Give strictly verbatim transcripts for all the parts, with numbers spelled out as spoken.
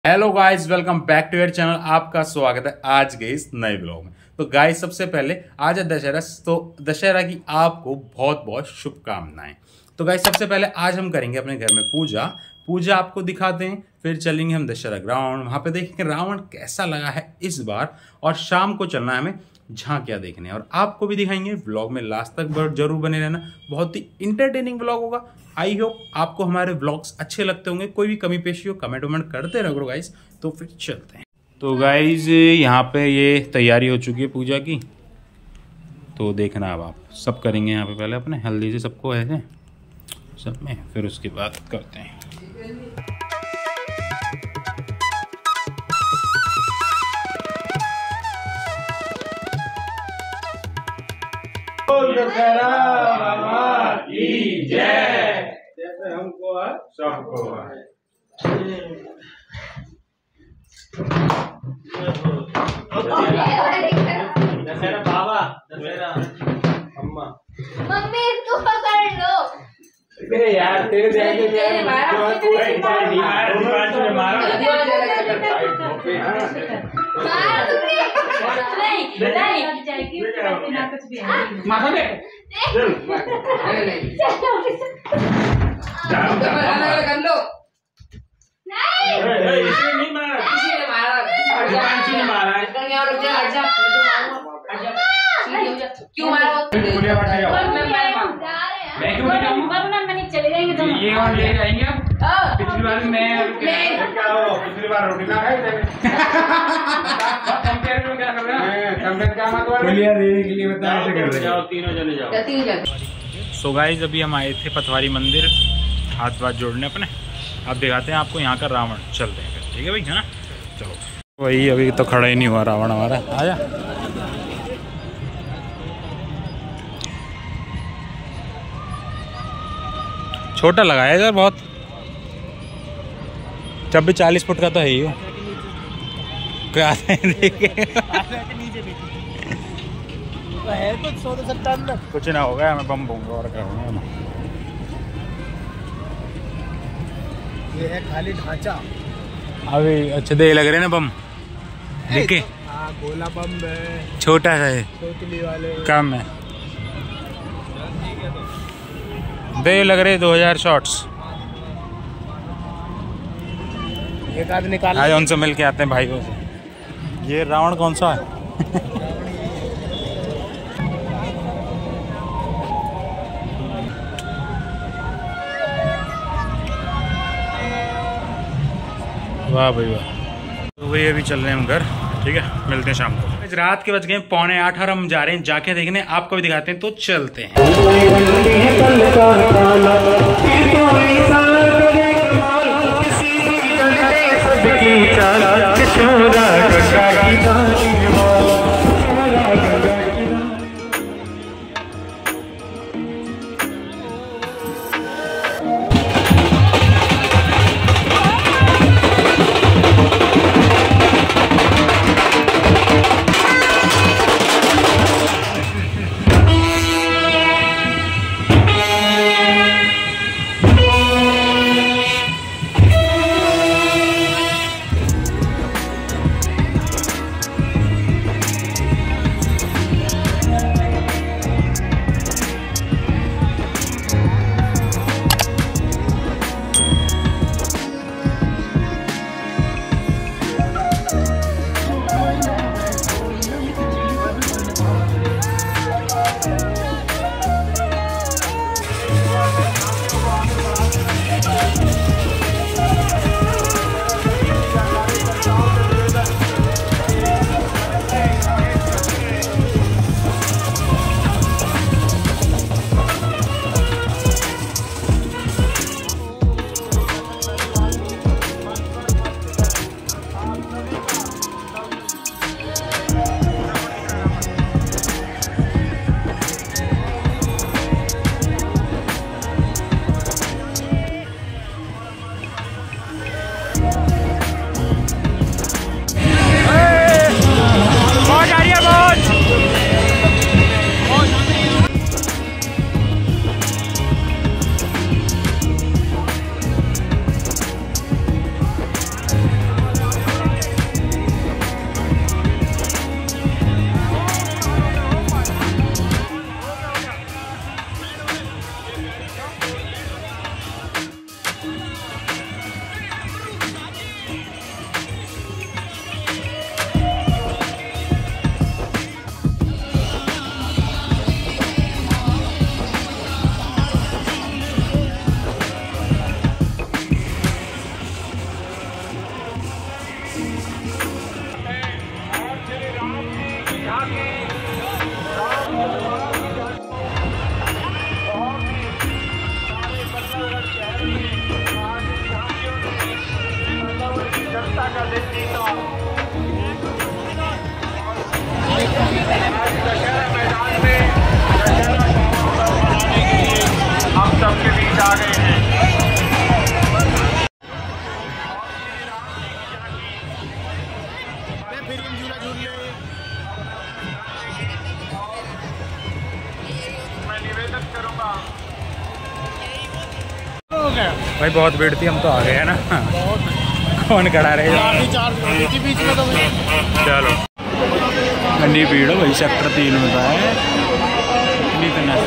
Hello guys, welcome back to your channel. आपका स्वागत है आज के इस नए ब्लॉग में। तो गाइस, सबसे पहले आज है दशहरा, तो दशहरा की आपको बहुत बहुत शुभकामनाएं। तो गाइस, सबसे पहले आज हम करेंगे अपने घर में पूजा पूजा आपको दिखाते हैं, फिर चलेंगे हम दशहरा ग्राउंड, वहां पे देखेंगे रावण कैसा लगा है इस बार, और शाम को चलना है हमें झांकियां देखने, और आपको भी दिखाएंगे। व्लॉग में लास्ट तक जरूर बने रहना, बहुत ही इंटरटेनिंग व्लॉग होगा। आई होप आपको हमारे व्लॉग्स अच्छे लगते होंगे। कोई भी कमी पेशी हो कमेंट वमेंट करते रहो गाइस। तो फिर चलते हैं। तो गाइस, यहाँ पे ये तैयारी हो चुकी है पूजा की, तो देखना अब आप सब करेंगे यहाँ पे। पहले अपने हल्दी से सबको ऐसे सब में, फिर उसके बाद करते हैं। जैसे हमको है सबको है। दशहरा बाबा, दशहरा अम्मा, मम्मी तू पकड़ लो। अरे यार, तेरे जाएंगे यार, मारा माथा में कर लो। नहीं, इसने नहीं मारा, किसी ने मारा, किसी ने मारा है। क्यों मारा? मैं क्यों मैंने चले जाएंगे तो ये और ले जाएंगे। अब पिछली बार मैं क्या हो, पिछली बार रोटी ना खाई थे। कंपेयर में क्या कर रहे हैं? कंपेयर क्या मत बोल बोलिए देने के लिए बता, ऐसे कर रहे जाओ, तीनों जने जाओ, तीन जने। सो गाइस, अभी हम आए थे पथवारी मंदिर हाथ वाथ जोड़ने अपने। अब दिखाते हैं आपको यहाँ का रावण। चलते हैं फिर, ठीक है भाई, है ना? चलो। वही अभी तो खड़ा ही नहीं हुआ रावण हमारा। आजा। छोटा लगा है यार बहुत, जब भी चालीस फुट का तो है ही हो। क्या देखे है कुछ सौ सत्तर कुछ ना होगा, हमें बम बूंगा और क्या होगा। ये है खाली ढांचा अभी। अच्छे दे लग रहे ना बम, देखे? हाँ, गोला बम है, छोटा सा है, वाले कम है। दे लग रहे दो हजार शॉट्स। एक आध निकाल, आज उनसे मिल के आते हैं भाइयों से। ये रावण कौन सा है? वाह भाई वाह। तो वही अभी चल रहे हैं हम घर, ठीक है? मिलते हैं शाम को। रात के बज गए पौने आठ और हम जा रहे हैं जाके देखने। आपको भी दिखाते हैं, तो चलते हैं। हम सबके बीच आ गए हैं। मैं निवेदन करूंगा। भाई बहुत भीड़ थी, हम तो आ गए हैं ना। कौन खड़ा रहे बीच में तो चलो ठंडी भीड़ हो भाई, सेक्टर तीन में है। इतनी तो ना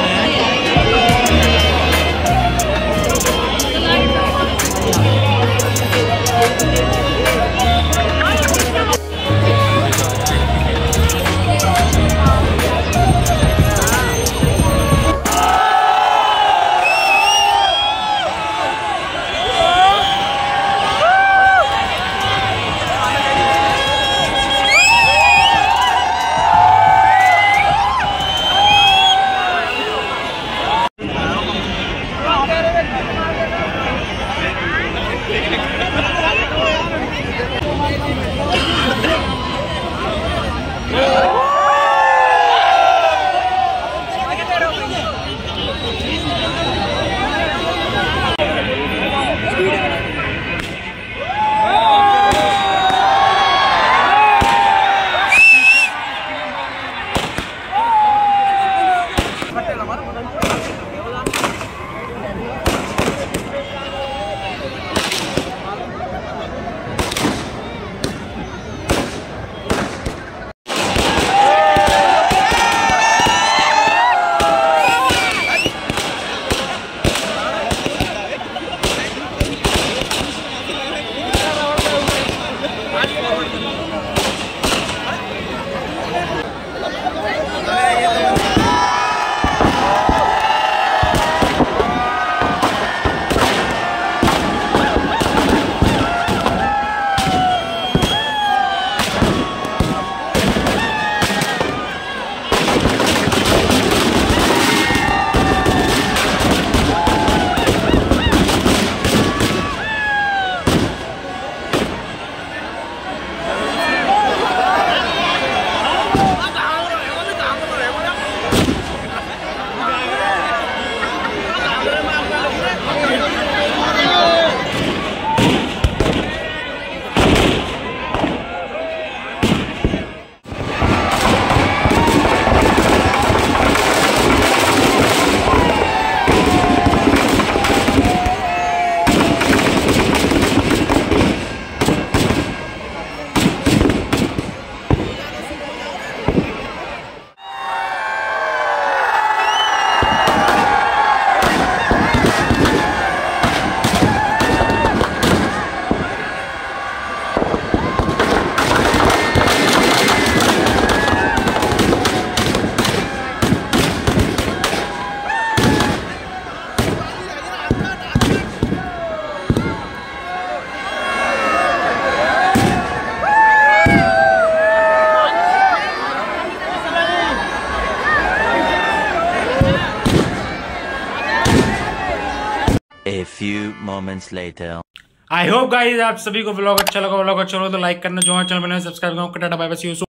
A few moments later. I hope guys आप सभी को व्लॉग अच्छा लगा। व्लॉग अच्छा लगा तो लाइक करना, जो हमारे चैनल बनाए सब्सक्राइब करना। Tata bye bye, see you soon.